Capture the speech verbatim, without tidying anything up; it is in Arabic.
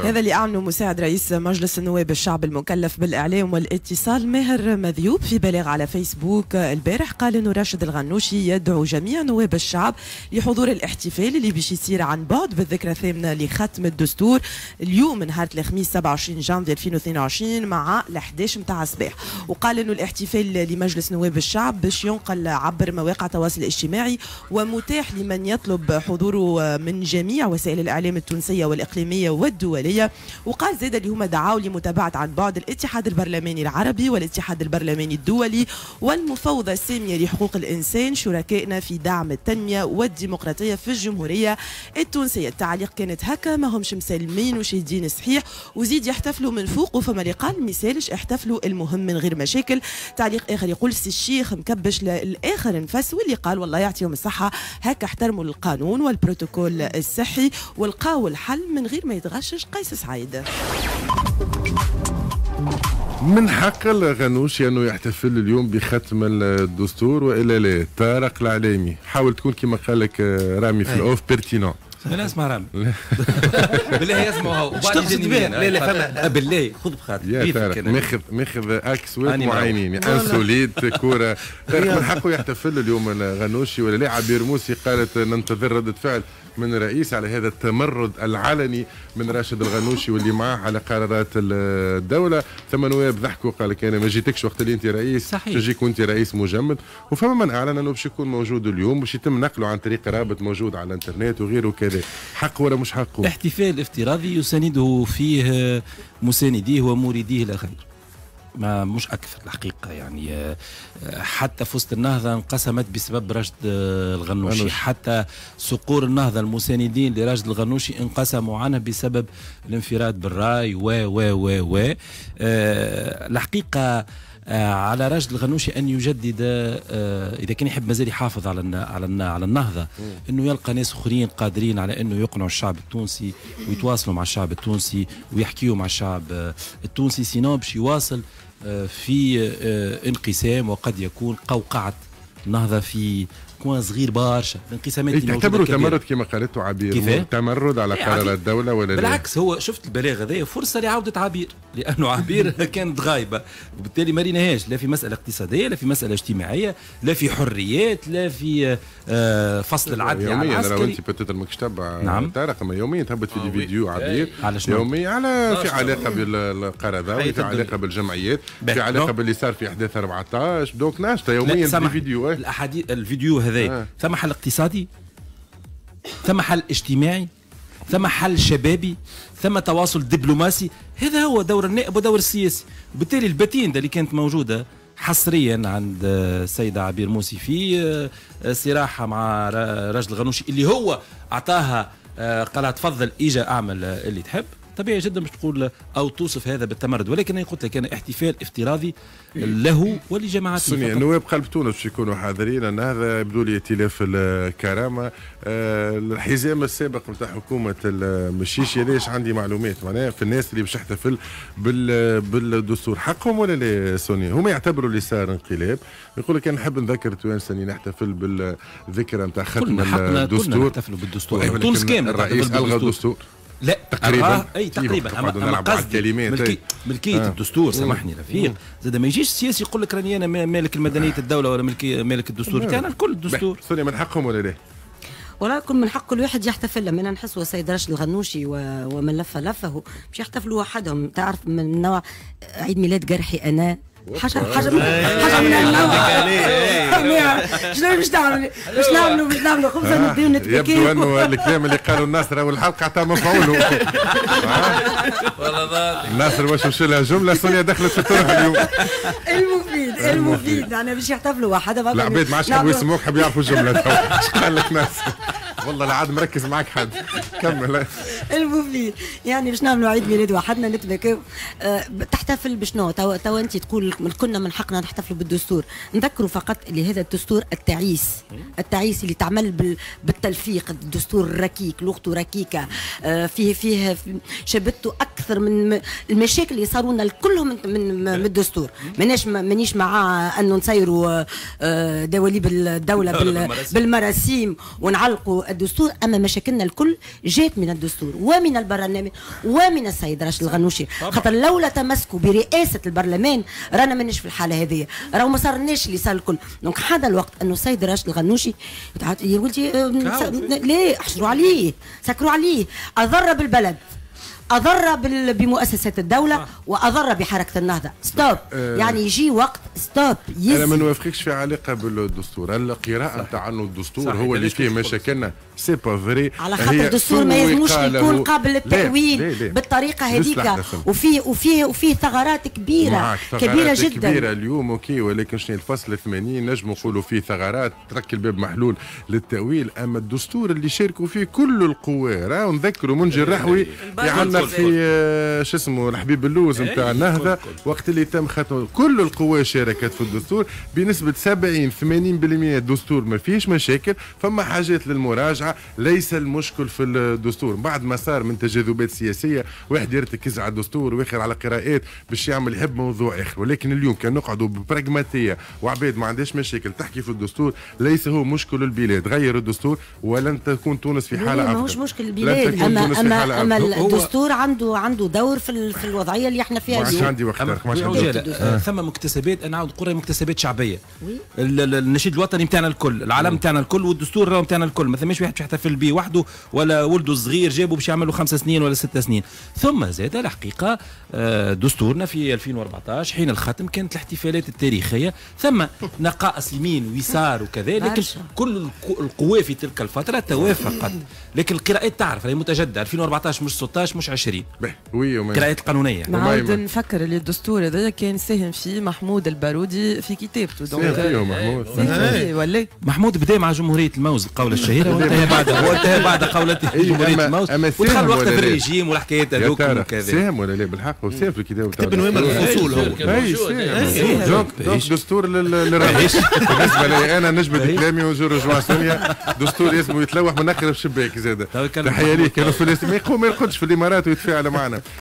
هذا اللي أعلنه مساعد رئيس مجلس النواب الشعب المكلف بالإعلام والاتصال ماهر مذيوب في بلاغ على فيسبوك البارح. قال إنه راشد الغنوشي يدعو جميع نواب الشعب لحضور الاحتفال اللي باش يصير عن بعد بالذكرى الثامنة لختم الدستور اليوم نهار الخميس سبعة وعشرين جانفي ألفين واثنين وعشرين مع الحداش متاع الصباح. وقال إنه الاحتفال لمجلس نواب الشعب باش ينقل عبر مواقع التواصل الاجتماعي ومتاح لمن يطلب حضوره من جميع وسائل الإعلام التونسية والإقليمية والدولية. وقال زاد اللي هما دعاوا لمتابعة عن بعد الاتحاد البرلماني العربي والاتحاد البرلماني الدولي والمفوضة السامية لحقوق الإنسان شركائنا في دعم التنمية والديمقراطية في الجمهورية التونسية. التعليق كانت هكا، ما همش مسلمين وشاهدين صحيح، وزيد يحتفلوا من فوق، وفما اللي قال مثالش احتفلوا المهم من غير مشاكل. تعليق آخر يقول سي الشيخ مكبش للآخر نفس، واللي قال والله يعطيهم الصحة هكا احترموا القانون والبروتوكول الصحي ولقاو الحل من غير ما يتغشش قيس سعيد. من حق الغنوشي انه يحتفل اليوم بختم الدستور والا لا؟ طارق العلامي حاول تكون كما قال لك رامي في الاوف بيرتينون. لا اسمع رامي بالله اسمعوا وبعد يجيني لا لا فما بالله خذ بخاطر يا طارق ماخذ ماخذ اكسوات معينين انسوليت كوره. طارق من حقه يحتفل اليوم الغنوشي ولا لا؟ عبير موسي قالت ننتظر ردة فعل من الرئيس على هذا التمرد العلني من راشد الغنوشي واللي معاه على قرارات الدوله. ثم نواب ضحكوا قال لك انا ما جيتكش وقت اللي انت رئيس، صحيح تجيك وانت رئيس مجمد. وفما من اعلن انه باش يكون موجود اليوم باش يتم نقله عن طريق رابط موجود على الانترنت وغيره وكذا. حق ولا مش حقه؟ احتفال افتراضي يسانده فيه مسانديه ومريديه لا غير، ما مش اكثر الحقيقه. يعني حتى في وسط النهضه انقسمت بسبب راشد الغنوشي، حتى صقور النهضه المساندين لراشد الغنوشي انقسموا عنه بسبب الانفراد بالراي و و و و الحقيقه على راشد الغنوشي ان يجدد اذا كان يحب مازال يحافظ على على على النهضه، انه يلقى ناس اخرين قادرين على انه يقنعوا الشعب التونسي ويتواصلوا مع الشعب التونسي ويحكيوا مع الشعب التونسي، سينو باش يواصل في انقسام وقد يكون قوقعه النهضه في كوان صغير برشا. الانقسامات اللي تعتبروا تمرد كما قالته عبير؟ كيف؟ تمرد على قرار الدوله ولا بالعكس؟ هو شفت البلاغ هذا فرصه لعوده عبير، لانه عبير كانت غايبه وبالتالي ما ريناهاش لا في مساله اقتصاديه لا في مساله اجتماعيه لا في حريات لا في فصل العدل على العسكري. يوميا انت بتتر ماكش تتبع نعم طارق، ما يوميا تهبط في دي فيديو عبير على يوميا على في علاقه بالقرضاوي، في علاقه بالجمعيات، في علاقه باللي صار في احداث أربعطاش. دوك ناشطه يوميا في فيديو. الاحاديث الفيديو هذا ثم حل اقتصادي، ثم حل اجتماعي، ثم حل شبابي، ثم تواصل دبلوماسي. هذا هو دور النائب ودور السياسي. وبالتالي البتين اللي كانت موجوده حصريا عند السيده عبير موسي في صراحه مع راشد الغنوشي اللي هو اعطاها قالها تفضل اجا اعمل اللي تحب، طبيعي جدا مش تقول او توصف هذا بالتمرد، ولكن انا قلت لك انا احتفال افتراضي له ولجماعته. سونيا نواب قلب تونس باش يكونوا حاضرين، لان هذا يبدو لي ائتلاف الكرامه. أه الحزام السابق نتاع حكومه المشيشي ليش عندي معلومات معناها في الناس اللي باش تحتفل بالدستور حقهم ولا لا؟ سونيا هما يعتبروا اللي صار انقلاب. يقول لك انا نحب نذكر التوانسه اني نحتفل بالذكرى نتاع ختم الدستور. كلنا نحتفلوا بالدستور، تونس كامل الرئيس الغى الدستور. لا تقريبا اي تقريبا اما قصدي ملكيه ملكيه آه. الدستور. سامحني رفيق، زاد ما يجيش السياسي يقول لك راني انا مالك المدنيه الدوله ولا ملكي مالك الدستور بتاعنا الكل الدستور. سوري من حقهم ولا لا؟ ولا كل من حق الواحد يحتفل. لما نحس السيد راشد الغنوشي ومن لف لفه مش يحتفلوا وحدهم. تعرف من نوع عيد ميلاد قرحي انا حاجه حاجه من حاجه من النوع. شنو باش نعمل باش نعملوا باش نعملوا خبزه نديو نتبكي. يبدو انه الكلام اللي قالوا الناصر اول الحلقه عطاه مفعوله. والله الناصر واش مشى لها جمله سونيا دخلت في الطرح اليوم. المفيد المفيد انا باش يحتفلوا وحدهم. العباد ما عادش يحبوا يسموك، حبوا يعرفوا الجمله. ايش قال لك ناصر؟ والله لا عاد مركز معك حد. كمل. المفيد يعني باش نعملوا عيد ميلاد وحدنا نتبكوا. أه تحتفل بشنو؟ تو, تو انت تقول كنا من حقنا نحتفلوا بالدستور. نذكروا فقط اللي هذا الدستور التعيس التعيس اللي تعمل بالتلفيق. الدستور الركيك لغته ركيكه. أه فيه فيه شبته اكثر اكثر من المشاكل اللي صاروا لنا كلهم من, من, من الدستور. مانيش مانيش مع انه نسيروا دواليب الدوله بالمراسيم ونعلقوا الدستور، اما مشاكلنا الكل جات من الدستور ومن البرلمان ومن السيد راشد الغنوشي، خاطر لولا تمسكوا برئاسه البرلمان رانا مانيش في الحاله هذه، راهو ما صارناش اللي صار الكل. دونك حان الوقت انه السيد راشد الغنوشي يا ولدي ليه احشروا عليه، سكروا عليه، اضر بالبلد، اضر بمؤسسات الدوله واضر بحركه النهضه. ستوب. أه يعني يجي وقت ستوب. انا ما نوافقكش في علاقه بالدستور. القراءه نتاع انه الدستور هو اللي فيه مشاكلنا سي با فري، على خاطر الدستور ما يلزموش يكون قابل للتأويل بالطريقه هذيك، وفيه وفيه وفيه ثغرات كبيره كبيره جدا كبيره اليوم. اوكي، ولكن شنو الفصل ثمانين نجم نقولوا فيه ثغرات ترك الباب محلول للتأويل. اما الدستور اللي شاركوا فيه كل القوى، راهو نذكروا منجي الرحوي يعلق في شو اسمه الحبيب اللوز نتاع النهضه وقت اللي تم ختم، كل القوى شاركت في الدستور بنسبه سبعين ثمانين بالمئة. الدستور ما فيش مشاكل، فما حاجات للمراجعه، ليس المشكل في الدستور. بعد ما صار من تجاذبات سياسيه واحد يرتكز على الدستور واخر على قراءات باش يعمل يحب موضوع اخر، ولكن اليوم كان نقعدوا ببراغماتيه وعباد ما عندهاش مشاكل تحكي في الدستور، ليس هو مشكل البلاد. غير الدستور ولن تكون تونس في حاله افضل. ماهوش مشكل البلاد، اما اما اما الدستور عنده عنده دور في في الوضعيه اللي احنا فيها اليوم. ما عندي وقت. آه. ثم مكتسبات، انا نعاود نقول مكتسبات شعبيه. النشيد الوطني نتاعنا الكل، العلم نتاعنا الكل، والدستور نتاعنا الكل، ما ثماش واحد باش يحتفل به وحده ولا ولده صغير جابه باش يعمل له خمس سنين ولا ست سنين. ثم زاد الحقيقه دستورنا في ألفين وأربعطاش حين الختم كانت الاحتفالات التاريخيه، ثم نقائص يمين ويسار وكذا، لكن كل القوى في تلك الفتره توافقت. لكن القراءات تعرف هي متجدده، ألفين وأربعطاش مش ستطاش مش عشرين. وي القراءات القانونيه. نعاود نفكر اللي الدستور هذا كان ساهم فيه محمود البارودي في كتابته. دونك ساهم محمود ولا محمود بدا مع جمهوريه الموز القوله الشهيره، وانتهى بعد وانتهى بعد قولته جمهوريه الموز، ودخل وقت في الريجيم والحكايات هذوك وكذا. ساهم ولا لا؟ بالحق وساهم في الكتاب تاع كتب نوامر الفصول هو. اي ساهم. دونك دستور للرئيس بالنسبه لي انا نجم كلامي وجور جوا سوريا، دستور اسمه يتلوح من اخر الشباك زاد. تحيه ليه، كانوا في ما يقوم ما يرقدش في الامارات ويتفاعل معنا.